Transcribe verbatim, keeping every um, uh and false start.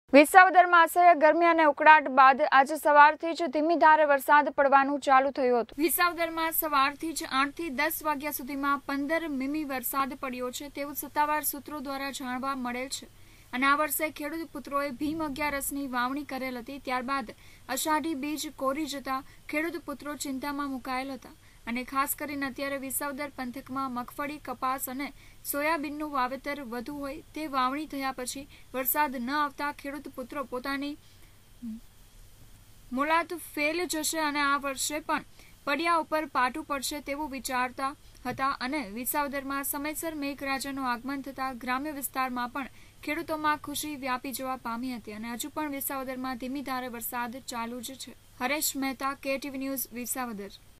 વિસાવદરમાં અસહ્ય ગરમી અને ઉકળાટ બાદ આજે સવારથી જ ધીમી ધારે વરસાદ પડવાનું ચાલુ થયું હતું। વિસાવદરમાં સવારથી જ આઠ થી દસ વાગ્યા સુધીમાં પંદર મીમી વરસાદ પડ્યો છે તેવું સત્તાવાર સૂત્રો દ્વારા જાણવા મળેલ છે અને આ વર્ષે ખેડૂત પુત્રોએ ભીમ અગિયારસની વાવણી કરેલ હતી। ત્યારબાદ અષાઢી બીજ કોરી જતા ખેડૂત પુત્રો ચિંતામાં મુકાયેલ હતા અને ખાસ કરીને અત્યારે વિસાવદર પંથકમાં મગફળી, કપાસ અને સોયાબીનનું વાવેતર વધુ હોય તે વાવણી થયા પછી વરસાદ ન આવતા ખેડૂત પુત્રો પોતાની મુલાત ફેલ જશે અને આ વર્ષે પણ પડિયા ઉપર પાટું પડશે તેવું વિચારતા હતા અને વિસાવદરમાં સમયસર મેઘરાજાનું આગમન થતા ગ્રામ્ય વિસ્તારમાં પણ ખેડૂતોમાં ખુશી વ્યાપી જવા પામી હતી અને હજુ પણ વિસાવદરમાં ધીમી ધારે વરસાદ ચાલુ જ છે। Haresh Mehta, KTV news, Visavadar.